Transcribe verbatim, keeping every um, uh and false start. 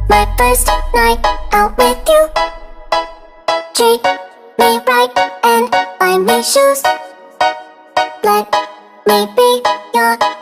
my first night out with you. Treat me right and buy me shoes. Let me be your